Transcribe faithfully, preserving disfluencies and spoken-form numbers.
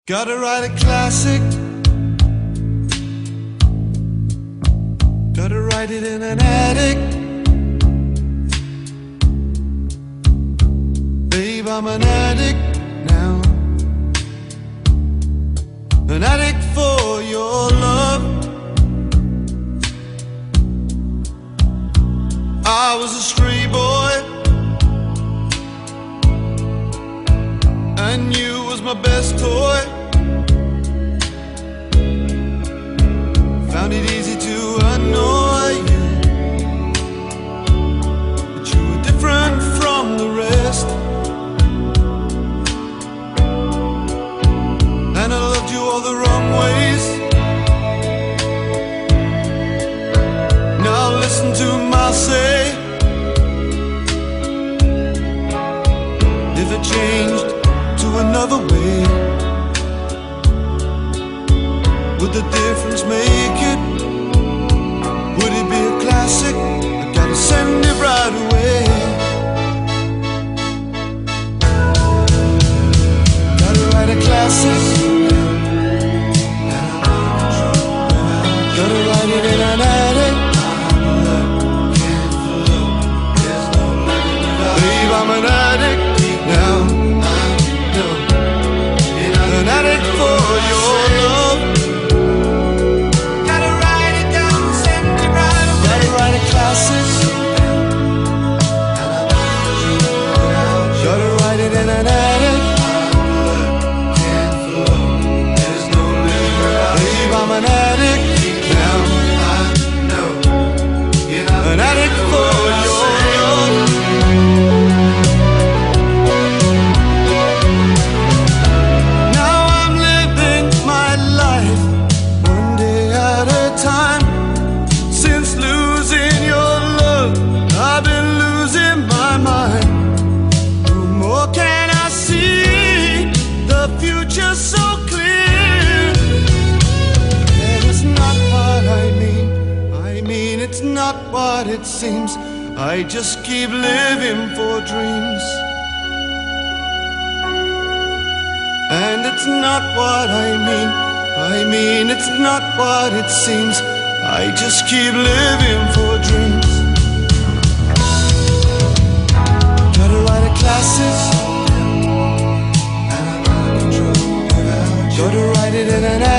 Gotta write a classic. Gotta write it in an attic. Babe, I'm an addict now. An addict for your love. I was a stray boy, and you was my best toy. Found it easy to annoy you, but you were different from the rest. And I loved you all the wrong ways. Now listen to my say. If it changed to another way, would the difference make it? Would it be a classic? I gotta send it right away. Gotta write a classic. Gotta write it in an attic. Babe, I'm an addict now. An addict for your love. Gotta write it down, send it right away. Gotta write a classic. Gotta write it in an attic. Babe, I'm an addict now. An addict for your love. Now I'm living my life one day at a time. Since losing your love, I've been losing my mind. No more can I see the future so clear. And it's not what I mean. I mean it's not what it seems. I just keep living for dreams. And it's not what I mean. I mean it's not what it seems. I just keep living for dreams. Gotta write a classic. Gotta write it in an